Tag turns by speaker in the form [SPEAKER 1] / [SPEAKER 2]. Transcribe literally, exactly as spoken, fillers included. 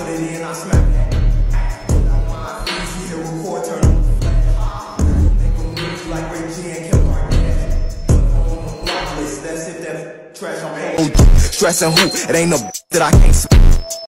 [SPEAKER 1] put it in, I smack that. Put on my easy to record, turn on the flash. Make them look like Ray J and Kim Kardashian. Put on the block list, that's if that trash on page. Stressing who? It ain't no that I can't